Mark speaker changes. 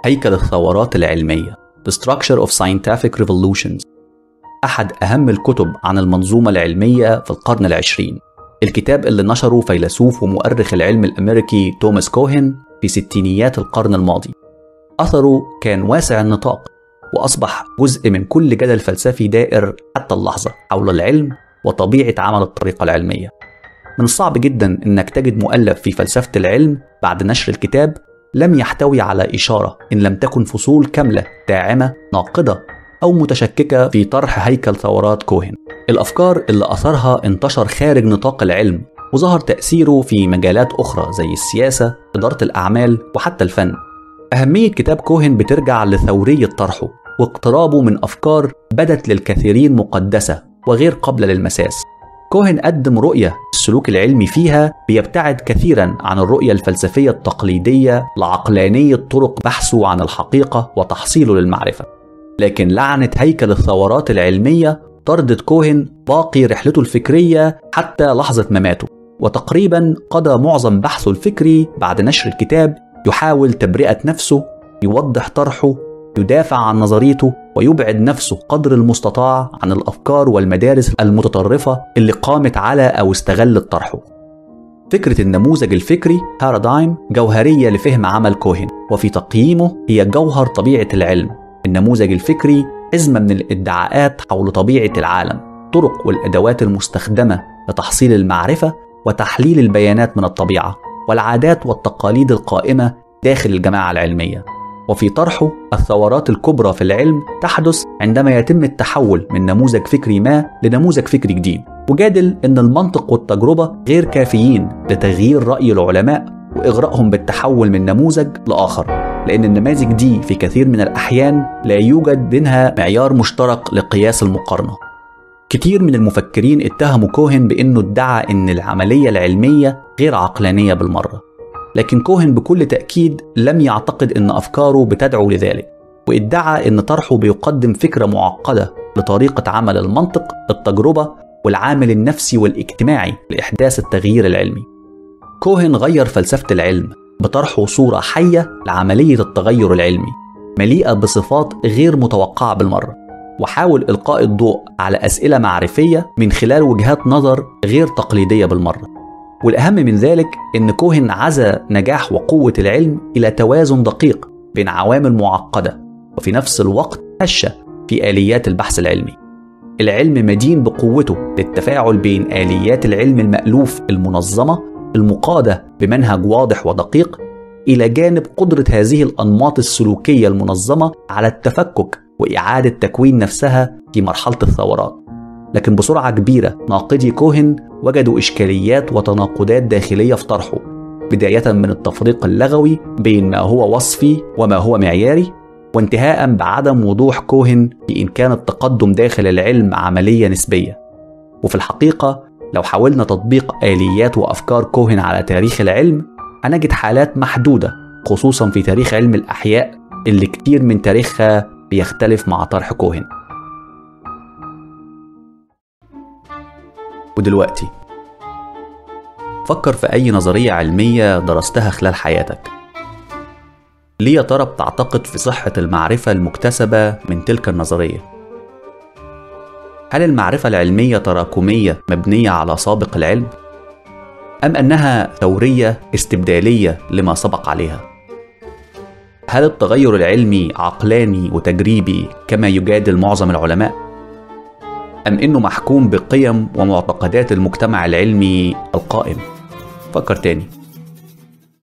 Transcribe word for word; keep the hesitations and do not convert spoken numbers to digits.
Speaker 1: هيكل الثورات العلمية The Structure of Scientific Revolutions، أحد أهم الكتب عن المنظومة العلمية في القرن العشرين، الكتاب اللي نشره فيلسوف ومؤرخ العلم الأمريكي توماس كوهن في ستينيات القرن الماضي. أثره كان واسع النطاق، وأصبح جزء من كل جدل فلسفي دائر حتى اللحظة حول العلم وطبيعة عمل الطريقة العلمية. من الصعب جدا أنك تجد مؤلف في فلسفة العلم بعد نشر الكتاب لم يحتوي على إشارة إن لم تكن فصول كاملة داعمة ناقدة أو متشككة في طرح هيكل ثورات كوهن. الأفكار اللي أثرها انتشر خارج نطاق العلم، وظهر تأثيره في مجالات أخرى زي السياسة، إدارة الأعمال، وحتى الفن. أهمية كتاب كوهن بترجع لثورية طرحه واقترابه من أفكار بدت للكثيرين مقدسة وغير قابلة للمساس. كوهن قدم رؤية السلوك العلمي فيها بيبتعد كثيرا عن الرؤية الفلسفية التقليدية لعقلانية طرق بحثه عن الحقيقة وتحصيله للمعرفة. لكن لعنة هيكل الثورات العلمية طردت كوهن باقي رحلته الفكرية حتى لحظة مماته، وتقريبا قضى معظم بحثه الفكري بعد نشر الكتاب يحاول تبرئة نفسه، يوضح طرحه، يدافع عن نظريته، ويبعد نفسه قدر المستطاع عن الأفكار والمدارس المتطرفة اللي قامت على أو استغلت طرحه. فكرة النموذج الفكري بارادايم جوهرية لفهم عمل كوهن، وفي تقييمه هي جوهر طبيعة العلم. النموذج الفكري حزمة من الادعاءات حول طبيعة العالم، طرق والأدوات المستخدمة لتحصيل المعرفة وتحليل البيانات من الطبيعة، والعادات والتقاليد القائمة داخل الجماعة العلمية. وفي طرحه الثورات الكبرى في العلم تحدث عندما يتم التحول من نموذج فكري ما لنموذج فكري جديد، وجادل أن المنطق والتجربة غير كافيين لتغيير رأي العلماء وإغرائهم بالتحول من نموذج لآخر، لأن النماذج دي في كثير من الأحيان لا يوجد بينها معيار مشترك لقياس المقارنة. كتير من المفكرين اتهموا كوهن بأنه ادعى أن العملية العلمية غير عقلانية بالمرة، لكن كوهن بكل تأكيد لم يعتقد أن أفكاره بتدعو لذلك، وادعى أن طرحه بيقدم فكرة معقدة لطريقة عمل المنطق، التجربة، والعامل النفسي والاجتماعي لإحداث التغيير العلمي. كوهن غير فلسفة العلم بطرحه صورة حية لعملية التغير العلمي مليئة بصفات غير متوقعة بالمرة، وحاول إلقاء الضوء على أسئلة معرفية من خلال وجهات نظر غير تقليدية بالمرة. والأهم من ذلك أن كوهن عزى نجاح وقوة العلم إلى توازن دقيق بين عوامل معقدة وفي نفس الوقت هشة في آليات البحث العلمي. العلم مدين بقوته للتفاعل بين آليات العلم المألوف المنظمة المقادة بمنهج واضح ودقيق إلى جانب قدرة هذه الأنماط السلوكية المنظمة على التفكك وإعادة تكوين نفسها في مرحلة الثورات. لكن بسرعة كبيرة ناقدي كوهن وجدوا إشكاليات وتناقضات داخلية في طرحه، بداية من التفريق اللغوي بين ما هو وصفي وما هو معياري، وانتهاء بعدم وضوح كوهن في إن كان التقدم داخل العلم عملية نسبية. وفي الحقيقة لو حاولنا تطبيق آليات وأفكار كوهن على تاريخ العلم هنجد حالات محدودة، خصوصا في تاريخ علم الأحياء اللي كتير من تاريخها بيختلف مع طرح كوهن. ودلوقتي فكر في أي نظرية علمية درستها خلال حياتك. ليه يا ترى بتعتقد في صحة المعرفة المكتسبة من تلك النظرية؟ هل المعرفة العلمية تراكمية مبنية على سابق العلم؟ أم أنها ثورية استبدالية لما سبق عليها؟ هل التغير العلمي عقلاني وتجريبي كما يجادل معظم العلماء؟ أم إنه محكوم بقيم ومعتقدات المجتمع العلمي القائم؟ فكر تاني.